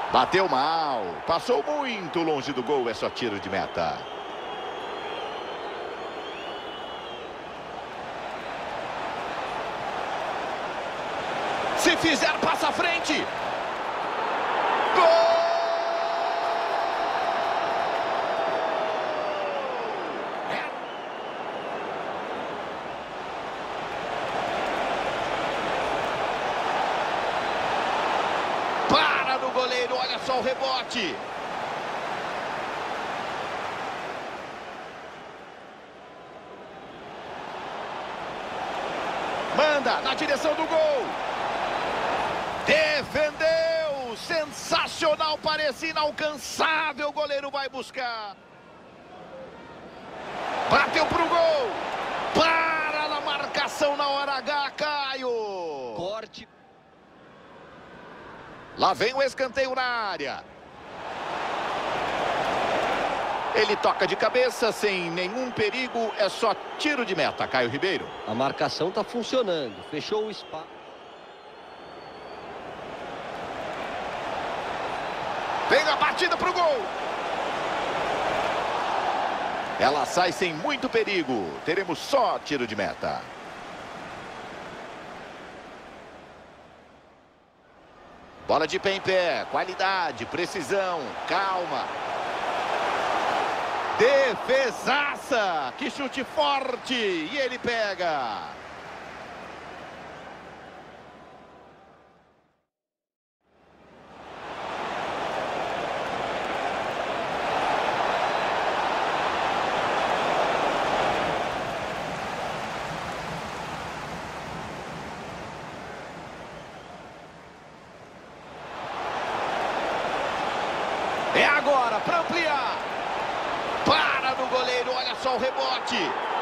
Bateu mal. Passou muito longe do gol. É só tiro de meta. Se fizer, passa à frente. Gol! Para no goleiro, olha só o rebote. Manda na direção do gol. Defendeu! Sensacional, parecia inalcançável. O goleiro vai buscar. Bateu pro gol. Para na marcação na hora H, Caio. Corte. Lá vem o escanteio na área. Ele toca de cabeça sem nenhum perigo. É só tiro de meta, Caio Ribeiro. A marcação tá funcionando. Fechou o espaço. Vem a batida pro gol. Ela sai sem muito perigo. Teremos só tiro de meta. Bola de pé em pé. Qualidade, precisão, calma. Defesaça. Que chute forte. E ele pega. É agora para ampliar. Para no goleiro, olha só o rebote.